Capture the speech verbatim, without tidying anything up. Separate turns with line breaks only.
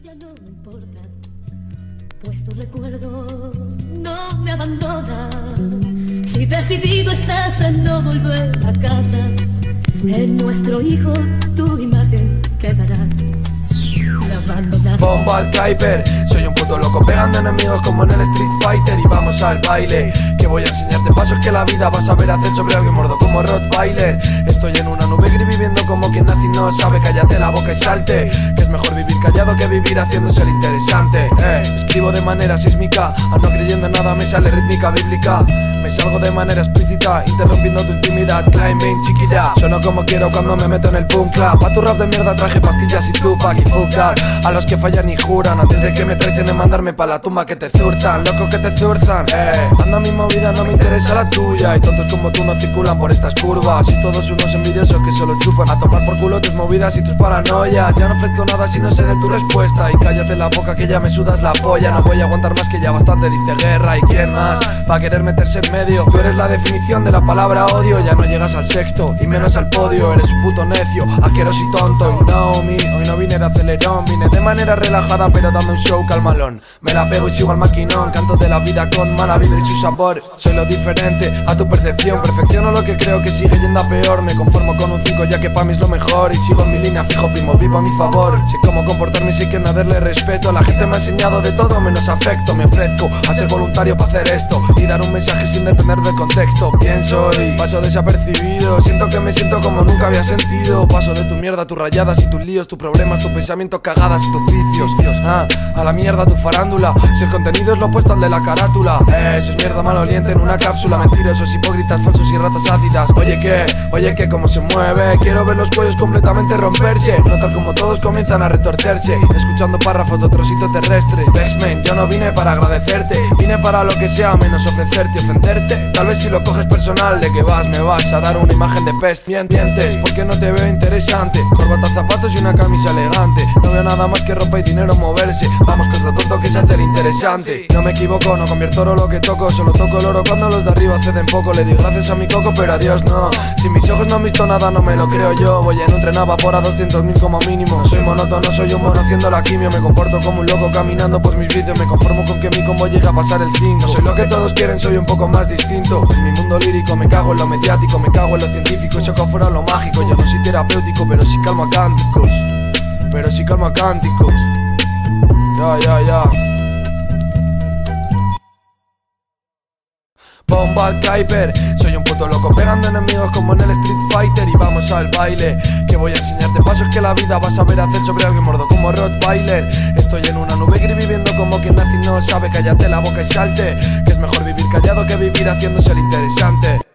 Ya no me importa, pues tu recuerdo no me abandona. Si decidido estás a no volver a casa, en nuestro hijo tu imagen quedará.
Bomba al Kuiper, soy un puto loco pegando enemigos como en el Street Fighter. Y vamos al baile, que voy a enseñarte pasos que la vida vas a ver hacer sobre alguien mordo como Rottweiler. Estoy en una nube gris viviendo como quien nace y no sabe. Cállate la boca y salte, que es mejor vivir callado que vivir haciéndose el interesante. eh, Escribo de manera sísmica, a no creyendo en nada me sale rítmica bíblica. Me salgo de manera explícita, interrumpiendo tu intimidad. Climbing chiquilla, sueno como quiero cuando me meto en el punk club. Pa' tu rap de mierda traje pastillas y Tupac y fuck that. A los que fallan y juran antes de que me traicionen mandarme pa' la tumba que te zurzan. Loco que te zurzan, eh ando a mi movida, no me interesa la tuya. Y tontos como tú no circulan por estas curvas. Y todos unos envidiosos que solo chupan. A tomar por culo tus movidas y tus paranoias. Ya no ofrezco nada si no sé de tu respuesta. Y cállate la boca que ya me sudas la polla. No voy a aguantar más que ya bastante diste guerra. ¿Y quién más va a querer meterse en medio? Tú eres la definición de la palabra odio. Ya no llegas al sexto y menos al podio. Eres un puto necio, asqueroso y tonto. Y know me, hoy no vine de acelerón. Vine de manera relajada pero dame un show calmalón. Me la pego y sigo al maquinón. Canto de la vida con mala vibra y su sabor. Soy lo diferente a tu percepción. Perfecciono lo que creo que sigue yendo a peor. Me conformo con un cinco ya que pa' mí es lo mejor. Y sigo en mi línea fijo, primo, vivo a mi favor. Sé cómo comportarme y sé que no darle respeto. La gente me ha enseñado de todo menos afecto. Me ofrezco a ser voluntario para hacer esto y dar un mensaje sin depender del contexto. Pienso y paso desapercibido. Siento que me siento como nunca había sentido. Paso de tu mierda, tus rayadas y tus líos, tus problemas, tus pensamientos cagadas y tus vicios. Ah, a la mierda tu farándula. Si el contenido es lo opuesto al de la carátula, eh, eso es mierda maloliente en una cápsula. Mentirosos, hipócritas, falsos y ratas ácidas. Oye que, oye que cómo se mueve. Quiero ver los cuellos completamente romperse. Notar como todos comienzan a retorcerse. Escuchando párrafos de otro sitio terrestre. Best man, yo no vine para agradecerte. Vine para lo que sea menos ofrecerte, ofenderte. Tal vez si lo coges personal, de que vas, me vas a dar una imagen de pest. Dientes, porque no te veo interesante. Corbata, zapatos y una camisa elegante. No veo nada más que ropa y dinero moverse. Vamos que otro tonto que se hace el interesante. No me equivoco, no convierto oro lo que toco. Solo toco el oro cuando los de arriba ceden poco. Le di gracias a mi coco pero a Dios no. Si mis ojos no han visto nada no me lo creo yo. Voy en un tren a vapor a doscientos mil como mínimo. No soy monótono, soy un mono haciendo la quimio. Me comporto como un loco caminando por mis vicios. Me conformo con que mi combo llega a pasar el cinco. No soy lo que todos quieren, soy un poco más distinto. En mi mundo lírico me cago en lo mediático. Me cago en lo científico y saco fuera lo mágico. Yo no soy terapéutico pero sí calmo a cánticos. Pero sí calmo a cánticos. Ya, ya, ya. Bomba al Kuiper, soy un puto loco pegando enemigos como en el Street Fighter. Y vamos al baile, que voy a enseñarte pasos que la vida vas a ver hacer sobre alguien mordo como Rottweiler. Estoy en una nube gris viviendo como quien nace y no sabe. Cállate la boca y salte, que es mejor vivir callado que vivir haciéndose el interesante.